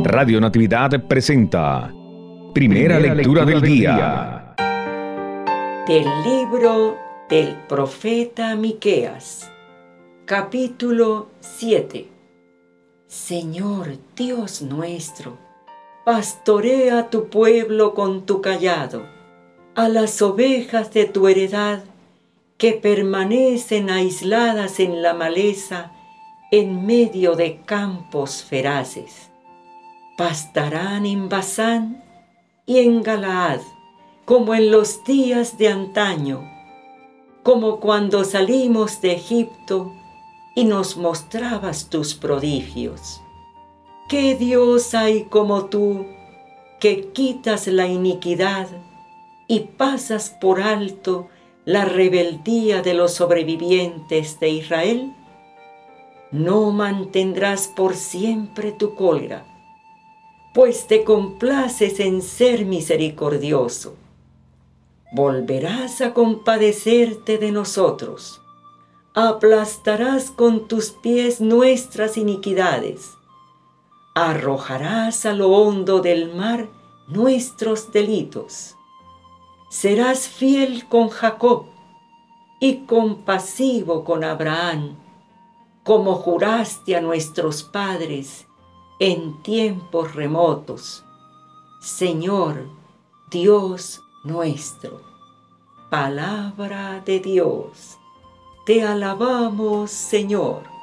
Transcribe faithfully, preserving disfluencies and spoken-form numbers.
Radio Natividad presenta Primera, Primera lectura, lectura del, del día. día. Del libro del profeta Miqueas, capítulo siete. Señor Dios nuestro, pastorea a tu pueblo con tu cayado, a las ovejas de tu heredad que permanecen aisladas en la maleza en medio de campos feraces. Pastarán en Basán y en Galaad, como en los días de antaño, como cuando salimos de Egipto y nos mostrabas tus prodigios. ¿Qué Dios hay como tú, que quitas la iniquidad y pasas por alto la rebeldía de los sobrevivientes de Israel? No mantendrás por siempre tu cólera, pues te complaces en ser misericordioso. Volverás a compadecerte de nosotros, aplastarás con tus pies nuestras iniquidades, arrojarás a lo hondo del mar nuestros delitos. Serás fiel con Jacob y compasivo con Abraham, como juraste a nuestros padres en tiempos remotos. Señor, Dios nuestro. Palabra de Dios. Te alabamos, Señor.